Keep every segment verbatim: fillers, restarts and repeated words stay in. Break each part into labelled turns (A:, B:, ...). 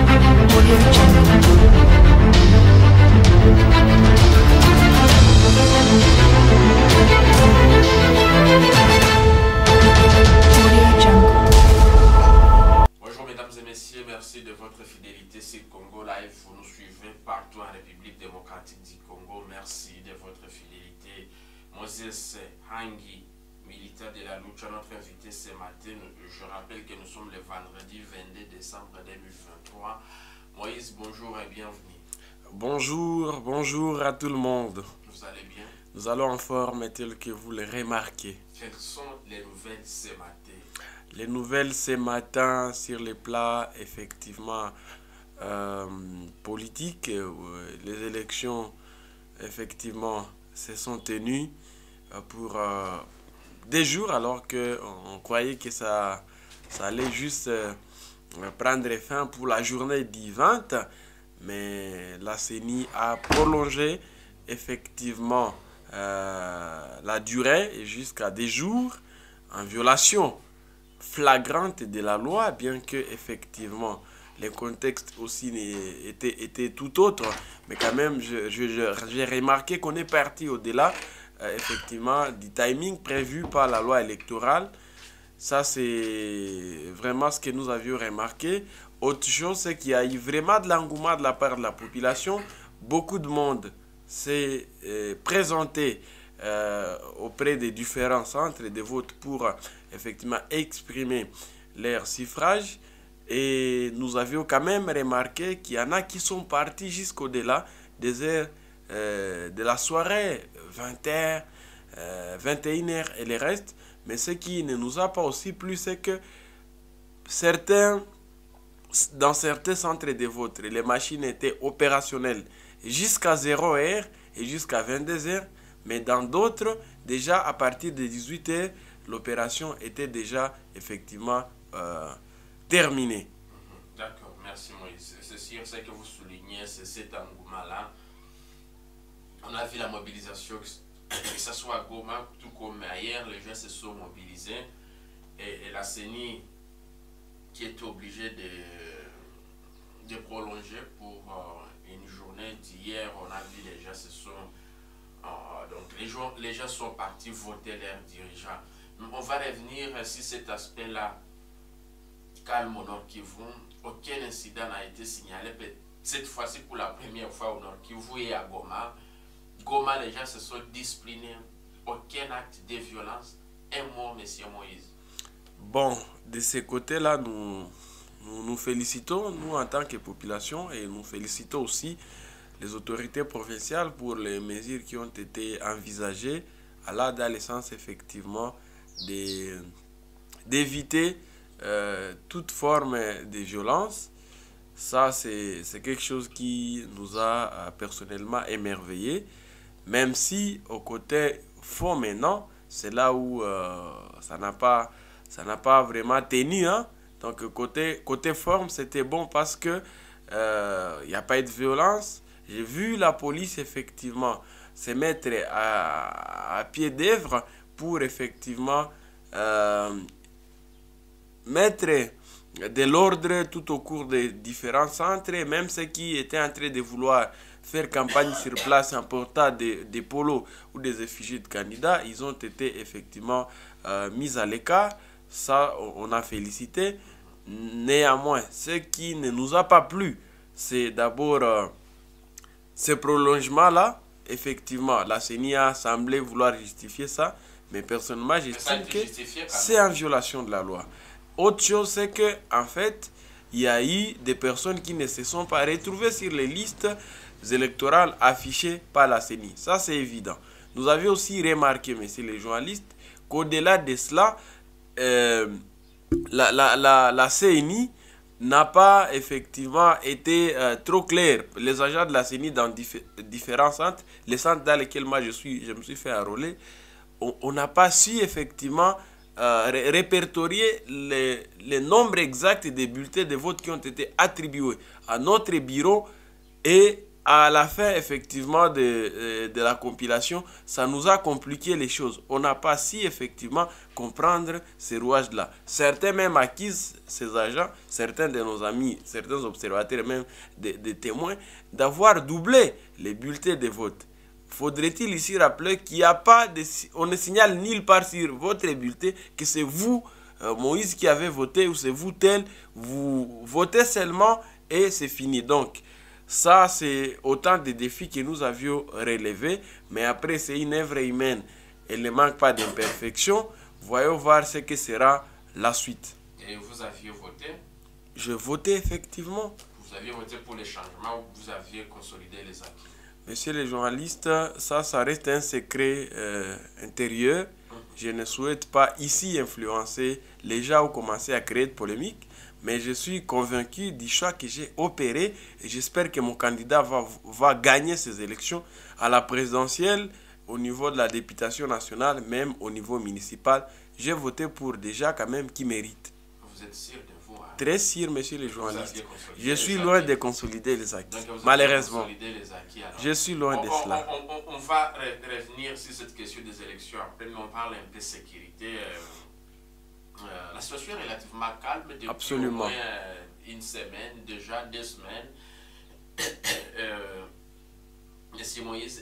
A: Bonjour mesdames et messieurs, merci de votre fidélité sur Congo Live. Vous nous suivez partout en République démocratique du Congo. Merci de votre fidélité. Moses Hangi, militaire de la lutte, notre invité ce matin. Je rappelle que nous sommes le vendredi vingt-deux décembre deux mille vingt-trois. Moïse, bonjour et bienvenue.
B: Bonjour, bonjour à tout le monde.
A: Vous allez bien?
B: Nous allons en forme tel que vous le remarquez.
A: Quelles sont les nouvelles ce matin?
B: Les nouvelles ce matin sur les plats, effectivement, euh, politiques, euh, les élections, effectivement, se sont tenues euh, pour euh, des jours alors qu'on croyait que ça, ça allait juste euh, prendre fin pour la journée du vingt. Mais la C E N I a prolongé effectivement euh, la durée jusqu'à des jours en violation flagrante de la loi, bien que effectivement les contextes aussi étaient, étaient tout autres. Mais quand même, j'ai je, je, je, remarqué qu'on est parti au-delà euh, effectivement du timing prévu par la loi électorale. Ça, c'est vraiment ce que nous avions remarqué. Autre chose, c'est qu'il y a eu vraiment de l'engouement de la part de la population. Beaucoup de monde s'est euh, présenté euh, auprès des différents centres de vote pour euh, effectivement exprimer leur suffrage. Et nous avions quand même remarqué qu'il y en a qui sont partis jusqu'au-delà des heures euh, de la soirée, vingt heures, euh, vingt et une heures et le reste. Mais ce qui ne nous a pas aussi plu, c'est que certains, dans certains centres de vote, les machines étaient opérationnelles jusqu'à zéro heure et jusqu'à vingt-deux heures. Mais dans d'autres, déjà à partir de dix-huit heures, l'opération était déjà effectivement euh, terminée.
A: D'accord, merci Moïse. C'est sûr, ce que vous soulignez, c'est cet engouement-là. On a vu la mobilisation, que ce soit à Goma, tout comme ailleurs, les gens se sont mobilisés. Et, et la C E N I, qui était obligée de, de prolonger pour euh, une journée d'hier, on a vu les gens se sont... Euh, donc les gens, les gens sont partis voter leurs dirigeants. On va revenir sur cet aspect-là. Calme au Nord Kivu, aucun incident n'a été signalé. Cette fois-ci, pour la première fois au Nord Kivu et à Goma. Goma, les gens se sont disciplinés. Aucun acte de violence. Un mot, monsieur Moïse.
B: Bon, de ce côté-là, nous, nous nous félicitons, nous en tant que population, et nous félicitons aussi les autorités provinciales pour les mesures qui ont été envisagées, à dans le sens effectivement d'éviter euh, toute forme de violence. Ça, c'est quelque chose qui nous a euh, personnellement émerveillés, même si au côté fond maintenant, c'est là où euh, ça n'a pas, ça n'a pas vraiment tenu. Hein? Donc côté, côté forme, c'était bon parce que euh, il n'y a pas eu de violence. J'ai vu la police effectivement se mettre à, à pied d'œuvre pour effectivement euh, mettre de l'ordre tout au cours des différents centres, même ceux qui étaient en train de vouloir faire campagne sur place en portant des, des polos ou des effigies de candidats, ils ont été effectivement euh, mis à l'écart. Ça, on a félicité. Néanmoins, ce qui ne nous a pas plu, c'est d'abord euh, ce prolongement-là. Effectivement, la C E N I a semblé vouloir justifier ça, mais personnellement, j'estime que c'est en violation de la loi. Autre chose, c'est que en fait, il y a eu des personnes qui ne se sont pas retrouvées sur les listes électorales affichées par la C E N I. Ça, c'est évident. Nous avions aussi remarqué, messieurs les journalistes, qu'au-delà de cela, euh, la, la, la, la C E N I n'a pas effectivement été euh, trop claire. Les agents de la C E N I dans diff différents centres, les centres dans lesquels moi je, suis, je me suis fait enrôler, on n'a pas su effectivement euh, ré répertorier les, les nombres exacts des bulletins de vote qui ont été attribués à notre bureau et à la fin, effectivement, de, de la compilation, ça nous a compliqué les choses. On n'a pas su, effectivement, comprendre ces rouages-là. Certains même accusent ces agents, certains de nos amis, certains observateurs, même des, des témoins, d'avoir doublé les bulletins de vote. Faudrait-il ici rappeler qu'il n'y a pas de... On ne signale nulle part sur votre bulletin que c'est vous, euh, Moïse, qui avez voté, ou c'est vous tel. Vous votez seulement et c'est fini. Donc, ça, c'est autant de défis que nous avions relevés. Mais après, c'est une œuvre humaine. Elle ne manque pas d'imperfection. Voyons voir ce que sera la suite.
A: Et vous aviez voté?
B: Je votais effectivement.
A: Vous aviez voté pour les changements ou vous aviez consolidé les acquis?
B: Monsieur le journaliste, ça, ça reste un secret euh, intérieur. Je ne souhaite pas ici influencer les gens ou commencer à créer de polémiques. Mais je suis convaincu du choix que j'ai opéré et j'espère que mon candidat va, va gagner ces élections à la présidentielle, au niveau de la députation nationale, même au niveau municipal. J'ai voté pour des gens quand même qui méritent.
A: Vous êtes sûr de vous? Hein?
B: Très sûr, monsieur le journaliste. Je suis loin de consolider les acquis. Donc, malheureusement.
A: Les acquis,
B: je suis loin
A: on,
B: de
A: on,
B: cela.
A: On, on, on va revenir sur cette question des élections. Après, nous, on parle un peu de sécurité. Euh, Euh, la situation est relativement calme depuis
B: Absolument.
A: au moins euh, une semaine, déjà deux semaines. euh, Monsieur Moïse,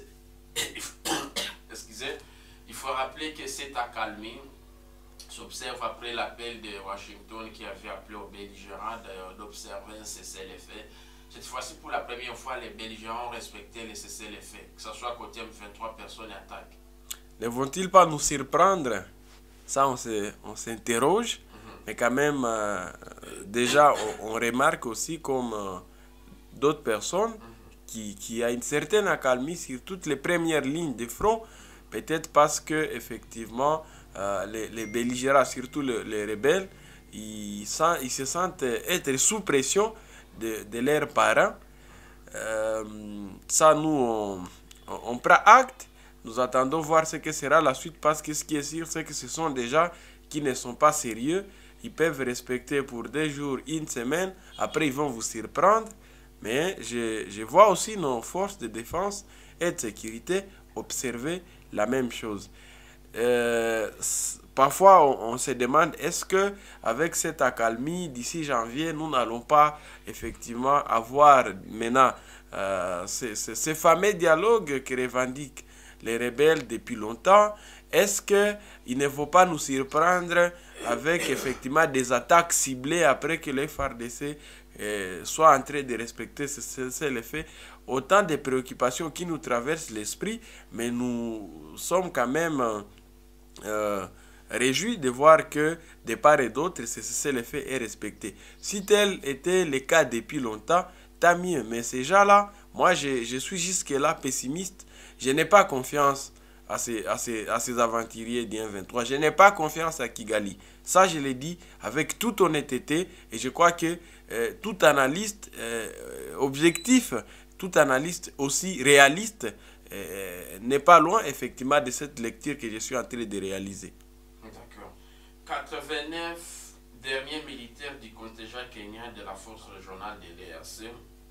A: excusez, il faut rappeler que cette accalmie s'observe après l'appel de Washington qui avait appelé aux belligérants d'observer un cessez-le-feu. Cette fois-ci, pour la première fois, les belligérants ont respecté le cessez-le-feu, que ce soit côté M vingt-trois personnes attaquent.
B: Ne vont-ils pas nous surprendre? Ça, on s'interroge, mm-hmm. mais quand même, euh, déjà, on, on remarque aussi comme euh, d'autres personnes mm-hmm. qui, qui a une certaine accalmie sur toutes les premières lignes de front, peut-être parce que effectivement, euh, les, les belligérants, surtout le, les rebelles, ils, sent, ils se sentent être sous pression de, de leurs parents. Euh, ça, nous, on, on, on prend acte. Nous attendons voir ce que sera la suite parce que ce qui est sûr, c'est que ce sont des gens qui ne sont pas sérieux. Ils peuvent respecter pour deux jours, une semaine. Après, ils vont vous surprendre. Mais je, je vois aussi nos forces de défense et de sécurité observer la même chose. Euh, parfois, on, on se demande, est-ce que avec cette accalmie, d'ici janvier, nous n'allons pas effectivement avoir maintenant euh, ces, ces, ces fameux dialogues qui revendiquent les rebelles depuis longtemps? Est-ce qu'il ne faut pas nous surprendre avec effectivement des attaques ciblées après que les F A R D C euh, soient en train de respecter ce cessez-le-feu? Autant de préoccupations qui nous traversent l'esprit, mais nous sommes quand même euh, réjouis de voir que de part et d'autre, ce cessez-le-feu est respecté. Si tel était le cas depuis longtemps, tant mieux. Mais ces gens-là, moi je, je suis jusque-là pessimiste. Je n'ai pas confiance à ces, à ces, à ces aventuriers du M vingt-trois. Je n'ai pas confiance à Kigali. Ça, je l'ai dit avec toute honnêteté. Et je crois que euh, tout analyste euh, objectif, tout analyste aussi réaliste euh, n'est pas loin, effectivement, de cette lecture que je suis en train de réaliser.
A: D'accord. quatre-vingt-neuf derniers militaires du contingent kenyan de la force régionale de l'E A C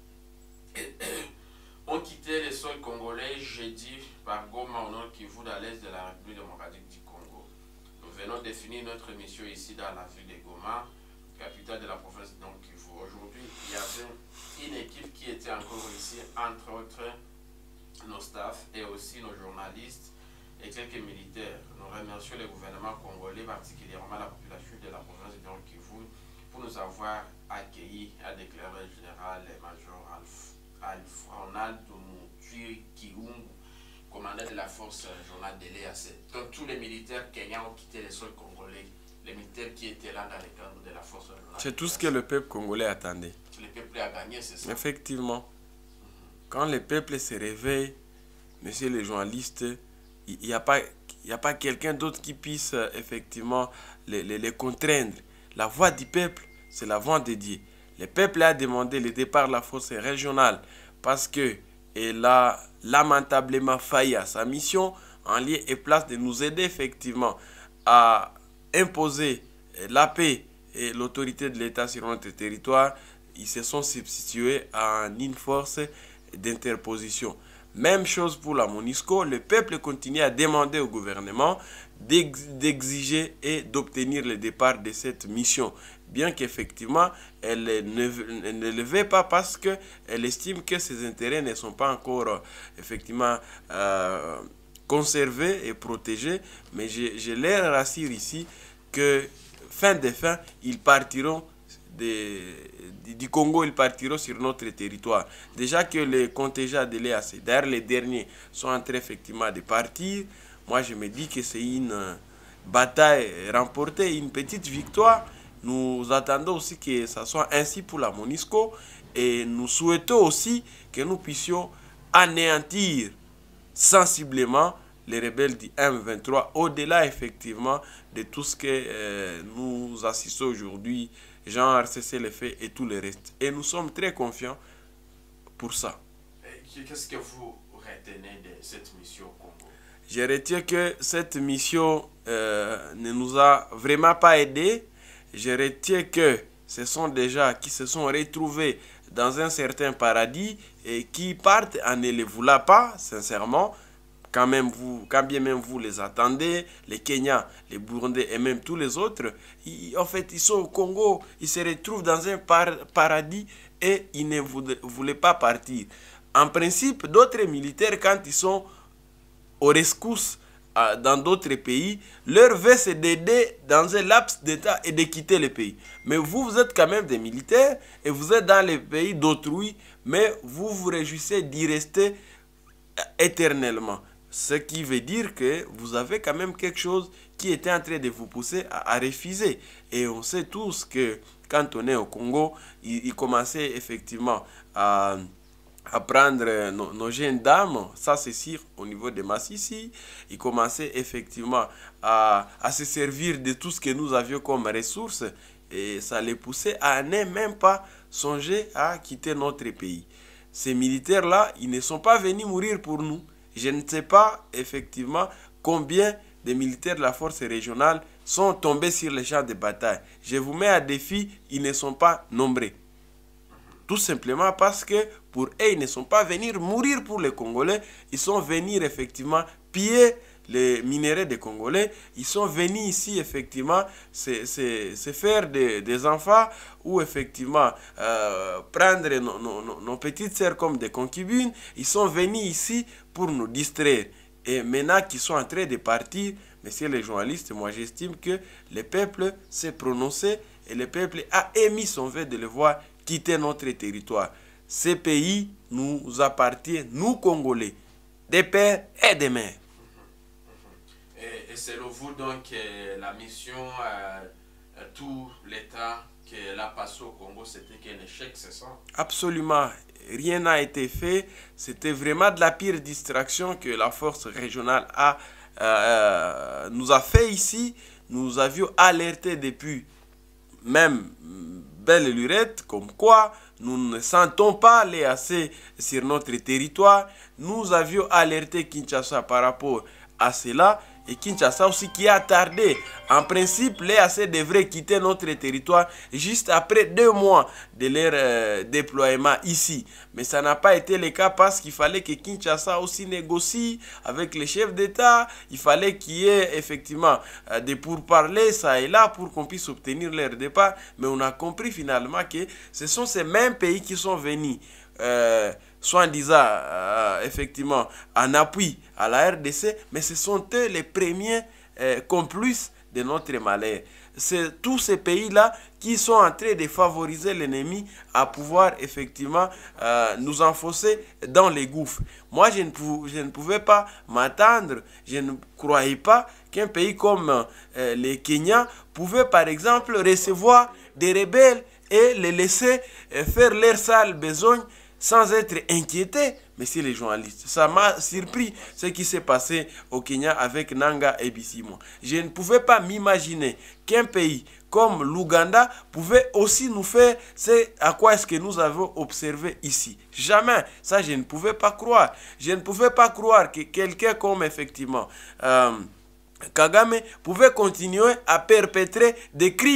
A: ont quitté le sol congolais jeudi par Goma au nord Kivu dans l'est de la République démocratique du Congo. Nous venons de finir notre mission ici dans la ville de Goma, capitale de la province de Nord Kivu. Aujourd'hui, il y avait une équipe qui était encore ici, entre autres nos staffs et aussi nos journalistes et quelques militaires. Nous remercions le gouvernement congolais, particulièrement la population de la province de Nord Kivu, pour nous avoir accueillis, a déclaré le général major Alpha. Ronald Kiungu, commandant de la force régionale de l'E A C. Donc tous les militaires kenyans ont quitté le sol congolais. Les militaires qui étaient là dans les cadres de la force régionale.
B: C'est tout ce que le peuple congolais attendait.
A: Le peuple a gagné, c'est ça?
B: Effectivement. Mm-hmm. Quand le peuple se réveille, monsieur le journaliste, il n'y a pas, il y a pas quelqu'un d'autre qui puisse effectivement les, les, les contraindre. La voix du peuple, c'est la voix de Dieu. Le peuple a demandé le départ de la force régionale parce qu'elle a lamentablement failli à sa mission en lieu et place de nous aider effectivement à imposer la paix et l'autorité de l'État sur notre territoire. Ils se sont substitués à une force d'interposition. Même chose pour la MONUSCO, le peuple continue à demander au gouvernement d'exiger et d'obtenir le départ de cette mission. Bien qu'effectivement, elle ne, ne le veut pas parce qu'elle estime que ses intérêts ne sont pas encore effectivement euh, conservés et protégés. Mais je, je les rassure ici que fin de fin, ils partiront de, du Congo, ils partiront sur notre territoire. Déjà que les contingents de l'E A C, d'ailleurs les derniers, sont en train effectivement de partir, moi je me dis que c'est une bataille remportée, une petite victoire. Nous attendons aussi que ça soit ainsi pour la MONUSCO et nous souhaitons aussi que nous puissions anéantir sensiblement les rebelles du M vingt-trois, au-delà effectivement de tout ce que euh, nous assistons aujourd'hui, genre cessez-le-feu et tout le reste. Et nous sommes très confiants pour ça.
A: Qu'est-ce que vous retenez de cette mission au Congo?
B: Je retiens que cette mission euh, ne nous a vraiment pas aidés. Je retiens que ce sont des gens qui se sont retrouvés dans un certain paradis et qui partent en ne les voulant pas, sincèrement. Quand, même vous, quand bien même vous les attendez, les Kenyans, les Burundais et même tous les autres, ils, en fait, ils sont au Congo, ils se retrouvent dans un par paradis et ils ne voulaient, voulaient pas partir. En principe, d'autres militaires, quand ils sont aux rescousses euh, dans d'autres pays, leur vœu c'est d'aider dans un laps d'état et de quitter le pays. Mais vous, vous êtes quand même des militaires et vous êtes dans les pays d'autrui, mais vous vous réjouissez d'y rester éternellement. Ce qui veut dire que vous avez quand même quelque chose qui était en train de vous pousser à, à refuser. Et on sait tous que quand on est au Congo, il, il commençait effectivement à, à prendre nos, nos jeunes dames, ça c'est sûr, au niveau de Massissi. Il commençait effectivement à, à se servir de tout ce que nous avions comme ressources. Et ça les poussait à ne même pas songer à quitter notre pays. Ces militaires-là, ils ne sont pas venus mourir pour nous. Je ne sais pas effectivement combien de militaires de la force régionale sont tombés sur les champs de bataille. Je vous mets à défi, ils ne sont pas nombreux. Tout simplement parce que pour eux, ils ne sont pas venus mourir pour les Congolais. Ils sont venus effectivement piller les minéraux des Congolais. Ils sont venus ici effectivement se, se, se faire des, des enfants ou effectivement euh, prendre nos, nos, nos petites sœurs comme des concubines. Ils sont venus ici pour nous distraire. Et maintenant qu'ils sont en train de partir, messieurs les journalistes, moi j'estime que le peuple s'est prononcé et le peuple a émis son vœu de le voir quitter notre territoire. Ces pays nous appartiennent, nous Congolais, des pères et des mères.
A: Et, et selon vous, donc, la mission, euh, tout l'État qu'elle a passé au Congo, c'était qu'un échec, c'est ça?
B: Absolument. Rien n'a été fait. C'était vraiment de la pire distraction que la force régionale a, euh, nous a fait ici. Nous avions alerté depuis même belle lurette, comme quoi nous ne sentons pas l'E A C sur notre territoire. Nous avions alerté Kinshasa par rapport à cela. Et Kinshasa aussi qui a tardé. En principe, l'E A C devrait quitter notre territoire juste après deux mois de leur euh, déploiement ici. Mais ça n'a pas été le cas parce qu'il fallait que Kinshasa aussi négocie avec les chefs d'État. Il fallait qu'il y ait effectivement euh, des pourparlers, ça et là, pour qu'on puisse obtenir leur départ. Mais on a compris finalement que ce sont ces mêmes pays qui sont venus Euh, soi-disant euh, effectivement en appui à la R D C, mais ce sont eux les premiers euh, complices de notre malheur. C'est tous ces pays-là qui sont en train de favoriser l'ennemi à pouvoir effectivement euh, nous enfoncer dans les gouffres. Moi, je ne, pou je ne pouvais pas m'attendre, je ne croyais pas qu'un pays comme euh, les Kenyans pouvait par exemple recevoir des rebelles et les laisser euh, faire leur sale besogne sans être inquiété, messieurs les journalistes. Ça m'a surpris ce qui s'est passé au Kenya avec Nanga et Bisimwa. Je ne pouvais pas m'imaginer qu'un pays comme l'Ouganda pouvait aussi nous faire ce à quoi est-ce que nous avons observé ici. Jamais. Ça, je ne pouvais pas croire. Je ne pouvais pas croire que quelqu'un comme effectivement euh, Kagame pouvait continuer à perpétrer des crimes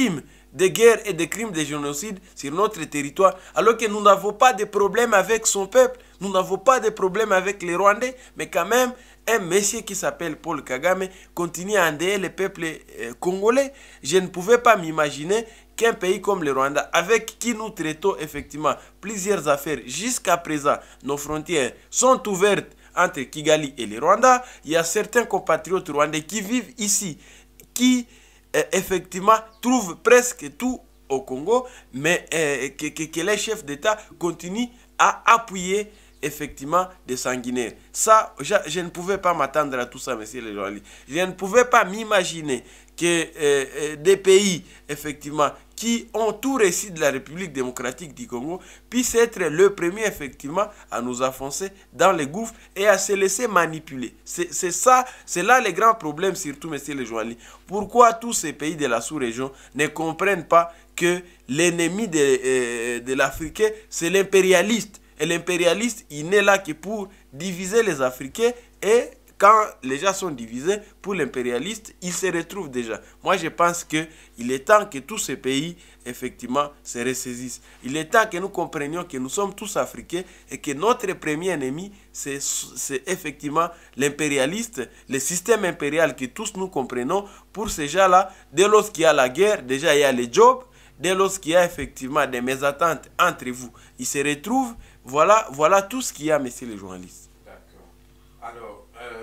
B: de guerre et de crimes de génocide sur notre territoire, alors que nous n'avons pas de problème avec son peuple, nous n'avons pas de problème avec les Rwandais, mais quand même, un monsieur qui s'appelle Paul Kagame continue à endeuiller le peuple euh, congolais. Je ne pouvais pas m'imaginer qu'un pays comme le Rwanda, avec qui nous traitons effectivement plusieurs affaires jusqu'à présent, nos frontières sont ouvertes entre Kigali et le Rwanda. Il y a certains compatriotes rwandais qui vivent ici, qui euh, effectivement trouvent presque tout au Congo, mais euh, que, que, que les chefs d'État continuent à appuyer effectivement des sanguinaires. Ça, je, je ne pouvais pas m'attendre à tout ça, monsieur le journaliste. Je ne pouvais pas m'imaginer que euh, euh, des pays, effectivement, qui ont tout réussi de la République démocratique du Congo, puissent être le premier, effectivement, à nous enfoncer dans les gouffres et à se laisser manipuler. C'est ça, c'est là le grand problème, surtout, monsieur le journaliste. Pourquoi tous ces pays de la sous-région ne comprennent pas que l'ennemi de, euh, de l'Africain, c'est l'impérialiste. Et l'impérialiste, il n'est là que pour diviser les Africains. Et quand les gens sont divisés, pour l'impérialiste, ils se retrouvent déjà. Moi, je pense qu'il est temps que tous ces pays, effectivement, se ressaisissent. Il est temps que nous comprenions que nous sommes tous Africains et que notre premier ennemi, c'est effectivement l'impérialiste, le système impérial que tous nous comprenons. Pour ces gens-là, dès lorsqu'il y a la guerre, déjà il y a les jobs. Dès lorsqu'il y a effectivement des mésententes entre vous, ils se retrouvent. Voilà, voilà tout ce qu'il y a, messieurs les journalistes.
A: D'accord. Alors, euh,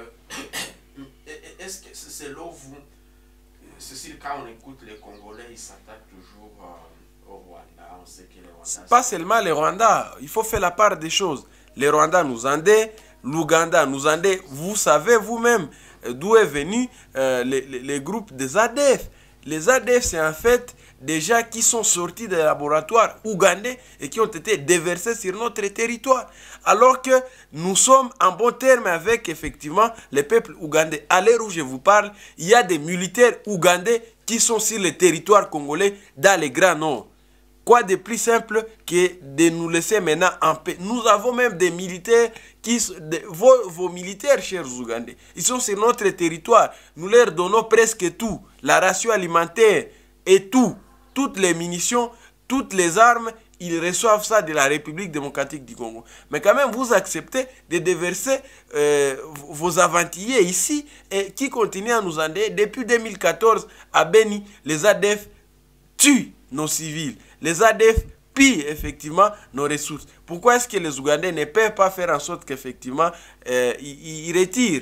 A: est-ce que c'est là où vous... Ceci, quand on écoute les Congolais, ils s'attaquent toujours euh, au Rwanda. On sait que les Rwandais...
B: Pas seulement les Rwandais, il faut faire la part des choses. Les Rwandais nous endaient, l'Ouganda nous endaient. Vous savez vous-même d'où est venu euh, les, les, les groupes des A D F. Les A D F, c'est en fait des gens qui sont sortis des laboratoires ougandais et qui ont été déversés sur notre territoire. Alors que nous sommes en bon terme avec effectivement les peuples ougandais. À l'heure où je vous parle, il y a des militaires ougandais qui sont sur le territoire congolais dans les Grands Nord. Quoi de plus simple que de nous laisser maintenant en paix. Nous avons même des militaires, qui, de, vos, vos militaires, chers Ougandais, ils sont sur notre territoire. Nous leur donnons presque tout. La ration alimentaire et tout. Toutes les munitions, toutes les armes, ils reçoivent ça de la République démocratique du Congo. Mais quand même, vous acceptez de déverser euh, vos aventuriers ici et qui continuent à nous endeuiller. Depuis deux mille quatorze, à Beni, les A D F tuent nos civils. Les A D F pillent effectivement nos ressources. Pourquoi est-ce que les Ougandais ne peuvent pas faire en sorte qu'effectivement euh, ils, ils retirent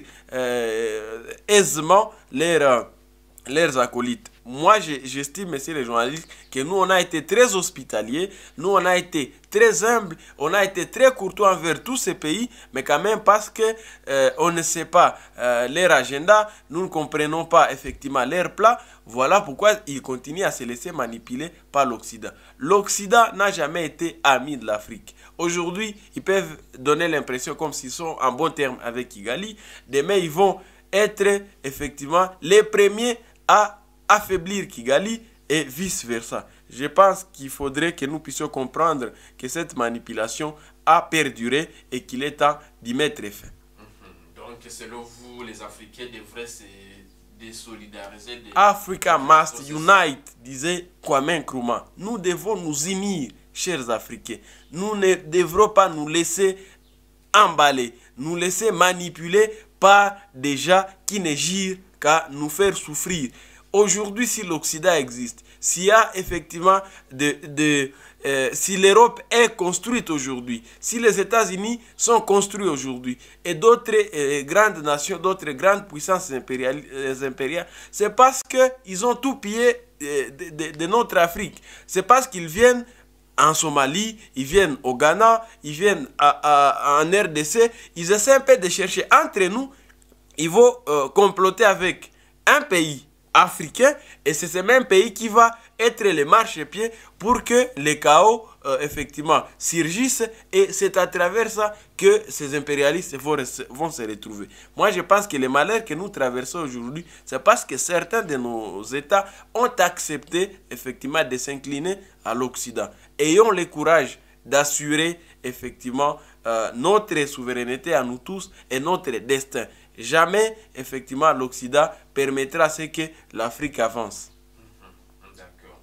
B: euh, aisément leurs, leurs acolytes? Moi, j'estime, messieurs les journalistes, que nous, on a été très hospitaliers, nous, on a été très humbles, on a été très courtois envers tous ces pays, mais quand même parce que euh, on ne sait pas euh, leur agenda, nous ne comprenons pas effectivement leur plan. Voilà pourquoi ils continuent à se laisser manipuler par l'Occident. L'Occident n'a jamais été ami de l'Afrique. Aujourd'hui, ils peuvent donner l'impression comme s'ils sont en bon terme avec Kigali. Demain, ils vont être effectivement les premiers à affaiblir Kigali et vice-versa. Je pense qu'il faudrait que nous puissions comprendre que cette manipulation a perduré et qu'il est temps d'y mettre fin.
A: Mm-hmm. Donc, selon vous, les Africains devraient se désolidariser. De...
B: Africa must unite, disait Kwame Nkrumah. Nous devons nous unir, chers Africains. Nous ne devrons pas nous laisser emballer, nous laisser manipuler par des gens qui ne girent qu'à nous faire souffrir. Aujourd'hui, si l'Occident existe, s'il y a effectivement de, de euh, si l'Europe est construite aujourd'hui, si les États-Unis sont construits aujourd'hui et d'autres euh, grandes nations, d'autres grandes puissances impériales, euh, impériales c'est parce qu'ils ont tout pillé euh, de, de, de notre Afrique. C'est parce qu'ils viennent en Somalie, ils viennent au Ghana, ils viennent à, à, en R D C, ils essaient un peu de chercher entre nous, ils vont euh, comploter avec un pays africain et c'est ce même pays qui va être le marchepied pour que les chaos euh, effectivement surgissent et c'est à travers ça que ces impérialistes vont, vont se retrouver. Moi je pense que les malheurs que nous traversons aujourd'hui c'est parce que certains de nos États ont accepté effectivement de s'incliner à l'Occident. Ayons le courage d'assurer effectivement euh, notre souveraineté à nous tous et notre destin. Jamais, effectivement, l'Occident permettra à ce que l'Afrique avance.
A: Mmh, d'accord.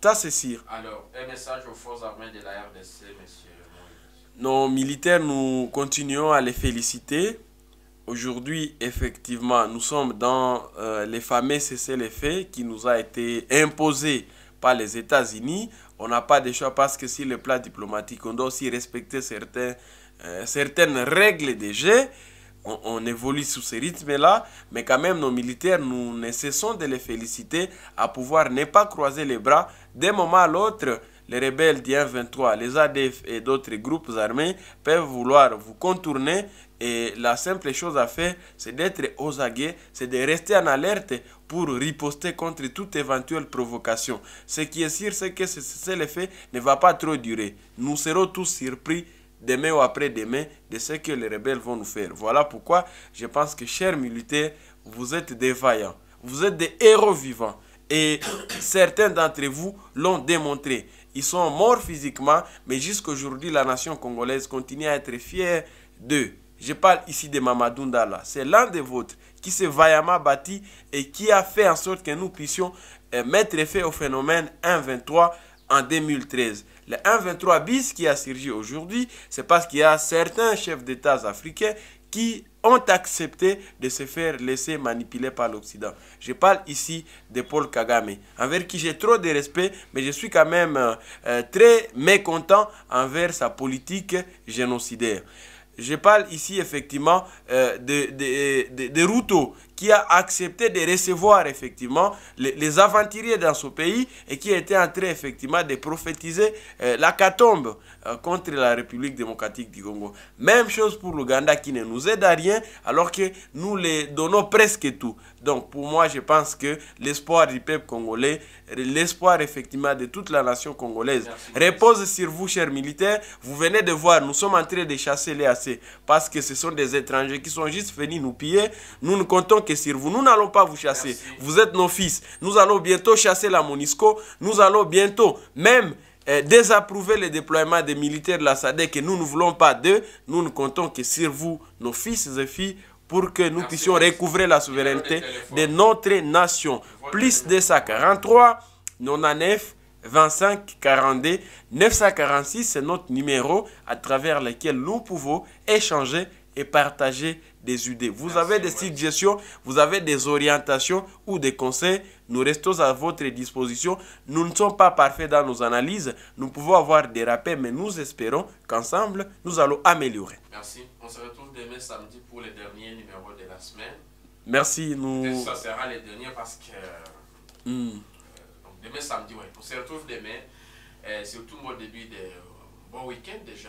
B: Ça, c'est sûr.
A: Alors, un message aux forces armées de la R D C, monsieur Moïse.
B: Nos militaires, nous continuons à les féliciter. Aujourd'hui, effectivement, nous sommes dans euh, les fameux cessez-le-feu qui nous a été imposé par les États-Unis. On n'a pas de choix parce que sur le plan diplomatique, on doit aussi respecter certains, euh, certaines règles de jeu. On, on évolue sous ce rythme-là, mais quand même, nos militaires, nous ne cessons de les féliciter à pouvoir ne pas croiser les bras. D'un moment à l'autre, les rebelles du un vingt-trois, les A D F et d'autres groupes armés peuvent vouloir vous contourner. Et la simple chose à faire, c'est d'être aux aguets, c'est de rester en alerte pour riposter contre toute éventuelle provocation. Ce qui est sûr, c'est que ce l'effet ne va pas trop durer. Nous serons tous surpris demain ou après-demain de ce que les rebelles vont nous faire. Voilà pourquoi je pense que, chers militaires, vous êtes des vaillants, vous êtes des héros vivants. Et certains d'entre vous l'ont démontré. Ils sont morts physiquement, mais jusqu'à aujourd'hui, la nation congolaise continue à être fière d'eux. Je parle ici de Mamadou Ndala. C'est l'un des vôtres qui s'est vaillamment bâti et qui a fait en sorte que nous puissions euh, mettre fin au phénomène un vingt-trois en deux mille treize. Le un vingt-trois bis qui a surgi aujourd'hui, c'est parce qu'il y a certains chefs d'État africains qui ont accepté de se faire laisser manipuler par l'Occident. Je parle ici de Paul Kagame, envers qui j'ai trop de respect, mais je suis quand même euh, euh, très mécontent envers sa politique génocidaire. Je parle ici effectivement euh, de, de, de, de Ruto qui a accepté de recevoir effectivement les, les aventuriers dans ce pays et qui était en train effectivement de prophétiser euh, l'hécatombe euh, contre la République démocratique du Congo. Même chose pour l'Ouganda qui ne nous aide à rien alors que nous les donnons presque tout. Donc pour moi je pense que l'espoir du peuple congolais, l'espoir effectivement de toute la nation congolaise repose sur vous, chers militaires. Vous venez de voir, nous sommes en train de chasser les A C parce que ce sont des étrangers qui sont juste venus nous piller. Nous ne comptons que sur vous. Nous n'allons pas vous chasser.
A: Merci.
B: Vous êtes nos fils. Nous allons bientôt chasser la MONUSCO. Nous allons bientôt même euh, désapprouver le déploiement des militaires de la S A D C que nous ne voulons pas d'eux. Nous ne comptons que sur vous, nos fils et filles, pour que nous
A: Merci.
B: puissions recouvrer la souveraineté de notre nation. Plus deux cent quarante-trois, quatre-vingt-dix-neuf, vingt-cinq, quarante-deux, neuf cent quarante-six, c'est notre numéro à travers lequel nous pouvons échanger et partager des idées. Vous Merci, avez des ouais. suggestions, vous avez des orientations ou des conseils, nous restons à votre disposition. Nous ne sommes pas parfaits dans nos analyses, nous pouvons avoir des rappels, mais nous espérons qu'ensemble, nous allons améliorer.
A: Merci. On se retrouve demain samedi pour le dernier numéro de la semaine.
B: Merci. Nous...
A: Ça sera le dernier parce que... Mm. Euh, donc demain samedi, ouais. On se retrouve demain. Euh, surtout au début de... Bon week-end déjà.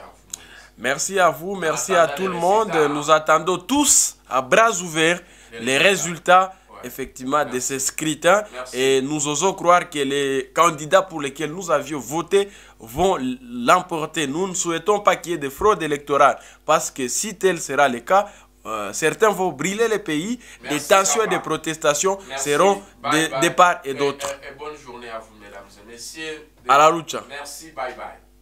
B: Merci à vous, merci à tout le monde. Nous attendons tous à bras ouverts les résultats ouais. effectivement merci. de ces scrutins. Merci. Et nous osons croire que les candidats pour lesquels nous avions voté vont l'emporter. Nous ne souhaitons pas qu'il y ait de fraude électorale parce que si tel sera le cas, euh, certains vont brûler le pays. Merci, des tensions et des protestations merci. seront bye, de, bye. de part et d'autre.
A: Et, et, et bonne journée à vous, mesdames et messieurs.
B: À la lucha.
A: Merci, bye bye.